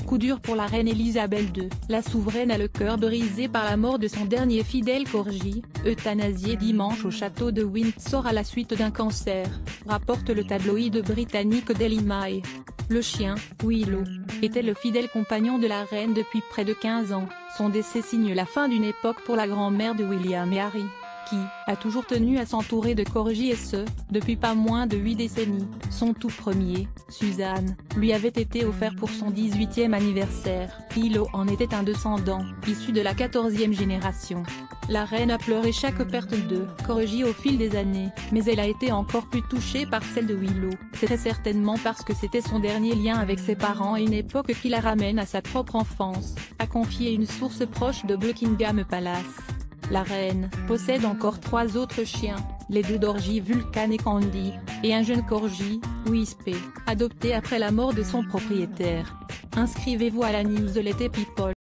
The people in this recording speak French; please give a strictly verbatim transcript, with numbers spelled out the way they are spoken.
coup dur pour la reine Elisabeth deux. La souveraine a le cœur brisé par la mort de son dernier fidèle corgi, euthanasié dimanche au château de Windsor à la suite d'un cancer, rapporte le tabloïd britannique Daily Mail. Le chien, Willow, était le fidèle compagnon de la reine depuis près de quinze ans. Son décès signe la fin d'une époque pour la grand-mère de William et Harry, qui a toujours tenu à s'entourer de corgis et ce, depuis pas moins de huit décennies. Son tout premier, Suzanne, lui avait été offert pour son dix-huitième anniversaire. Willow en était un descendant, issu de la quatorzième génération. La reine a pleuré chaque perte de corgi au fil des années, mais elle a été encore plus touchée par celle de Willow. C'était certainement parce que c'était son dernier lien avec ses parents et une époque qui la ramène à sa propre enfance, a confié une source proche de Buckingham Palace. La reine possède encore trois autres chiens, les deux corgis Vulcan et Candy, et un jeune corgi, Wispy, adopté après la mort de son propriétaire. Inscrivez-vous à la newsletter People.